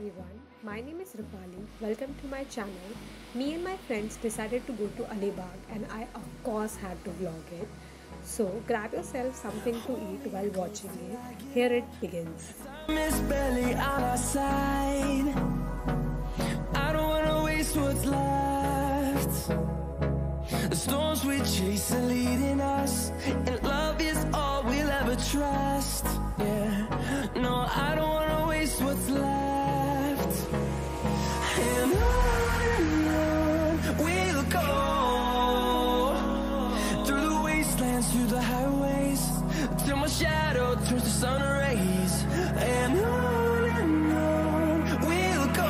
everyone, my name is Rupali. Welcome to my channel. Me and my friends decided to go to Alibaug and I of course had to vlog it. So grab yourself something to eat while watching it. Here it begins. Miss Belly on our side. I don't wanna waste what's left. The storms we chase are leading us, and love is all we'll ever trust. Yeah, no, I don't wanna waste what's left. And on we'll go, through the wastelands, through the highways, till my shadow turns to sun rays. And on we'll go,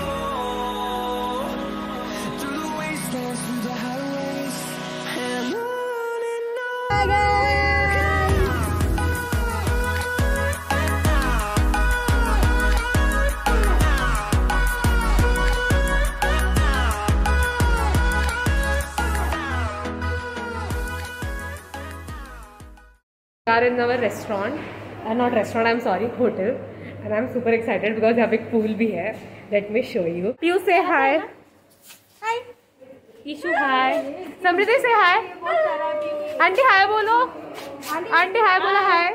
through the wastelands, through the highways, and on. Hi guys! We are in our restaurant, not restaurant, I'm sorry, hotel, and I'm super excited because यहाँ पे एक pool भी है. Let me show you. You say hi. Hi. Ishu hi. Samriti say hi. Auntie hi बोलो. Auntie hi बोलो hi.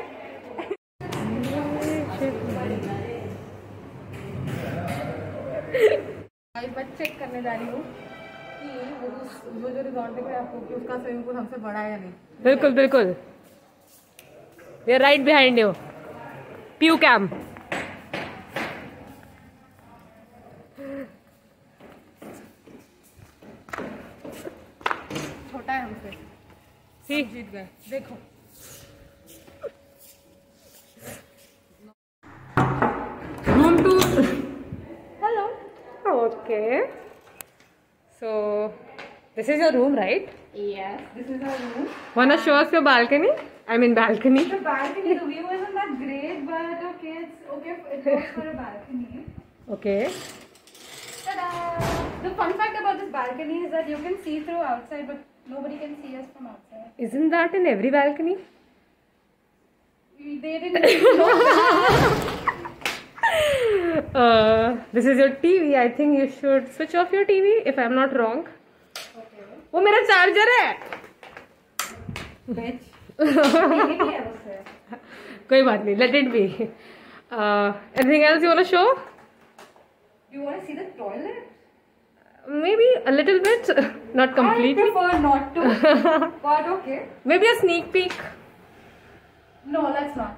बस check करने जा रही हूँ कि वो जो रिजॉर्ट दिख रहा है आपको कि उसका स्विमिंग पूल हमसे बड़ा है या नहीं. बिल्कुल बिल्कुल. We are right behind you. Pew cam. छोटा है हमसे. See? जीत गए. देखो. Room 2. Hello. Okay. So, this is your room, right? Yes, this is our room. Wanna show us your balcony? I mean balcony. The balcony, the view isn't that great, but okay, it's okay. It works for a balcony. Okay. Ta-da! The fun fact about this balcony is that you can see through outside, but nobody can see us from outside. Isn't that in every balcony? They didn't know that. This is your TV. I think you should switch off your TV if I'm not wrong. Okay. वो मेरा charger है. Bitch. TV भी है उससे. कोई बात नहीं. Let it be. Anything else you wanna show? You want to see the toilet? Maybe a little bit, not completely. I prefer not to. But okay. Maybe a sneak peek. No, let's not.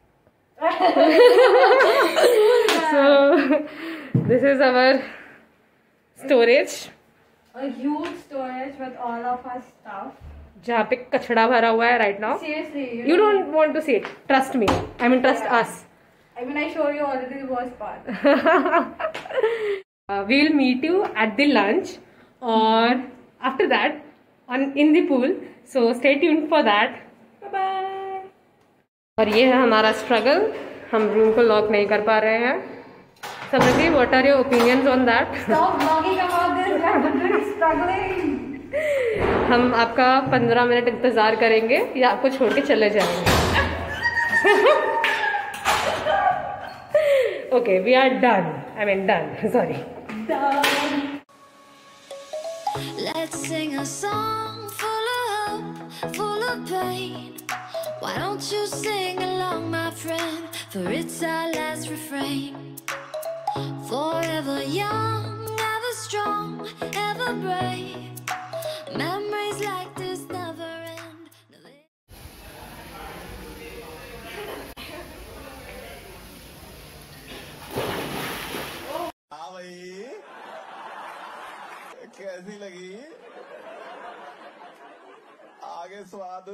So this is our storage. A huge storage with all of our stuff. जहाँ पे कचड़ा भरा हुआ है right now. Seriously. You don't want to see it. Trust me. I mean trust us. I mean, I showed you already the worst part. We will meet you at the lunch or after that in the pool. So stay tuned for that. Bye bye. और ये है हमारा struggle. हम room को lock नहीं कर पा रहे हैं. Samriti, what are your opinions on that? Stop vlogging about this. We are literally struggling. हम आपका 15 मिनट इंतजार करेंगे या आपको छोड़ के चले जाएंगे. Okay, we are done. I mean done. Sorry. Done. Let's sing a song full of hope, full of pain. Why don't you sing along, my friend? For it's our last refrain. Forever young, ever strong, ever brave. Memories like this never end. हाँ भाई, कैसी लगी? आगे स्वाद.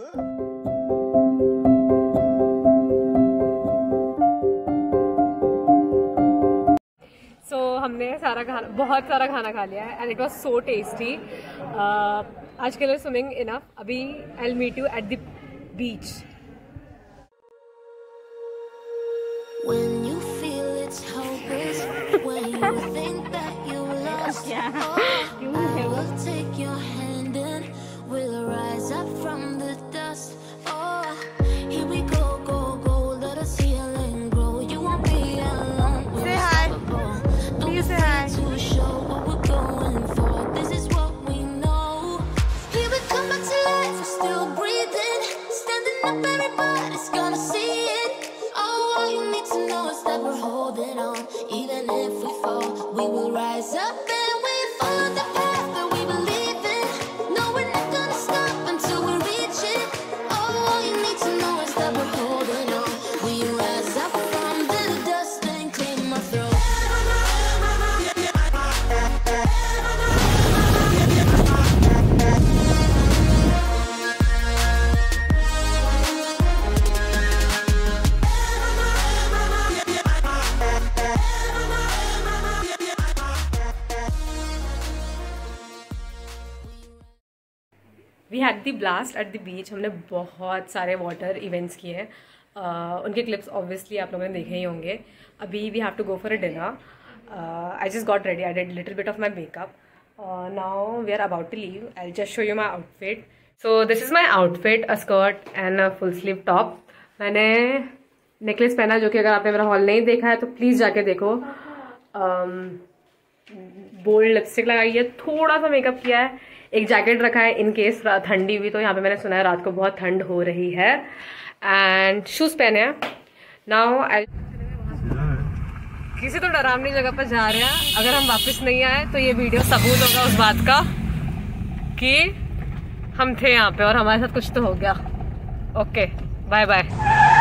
So हमने बहुत सारा खाना खा लिया है and it was so tasty. आज के लिए swimming enough. अभी I'll meet you at the beach. When you feel it's hopeless, when you think that you lost, I will take your hand and we'll rise up from the dust. Oh, here we go, go, go, let us heal and grow. You won't be alone. Say hi. We had the blast at the beach. हमने बहुत सारे water events किए हैं. उनके clips obviously आप लोगों ने देखे ही होंगे. अभी we have to go for a dinner. I just got ready. I did little bit of my makeup. Now we are about to leave. I just show you my outfit. So this is my outfit, a skirt and a full sleeve top. मैंने necklace पहना, जो कि अगर आपने मेरा hall नहीं देखा है तो प्लीज़ जाके देखो. बोल्ड लिपस्टिक लगाई है, थोड़ा सा मेकअप किया है, एक जैकेट रखा है इन केस ठंडी हुई तो. यहाँ पे मैंने सुना है रात को बहुत ठंड हो रही है. एंड शूज़ पहने हैं. नाउ किसी तो डरावनी जगह पर जा रहे हैं. अगर हम वापस नहीं आए तो ये वीडियो सबूत होगा उस बात का कि हम थे यहाँ पे और हमारे साथ कुछ तो हो गया. Okay, bye bye.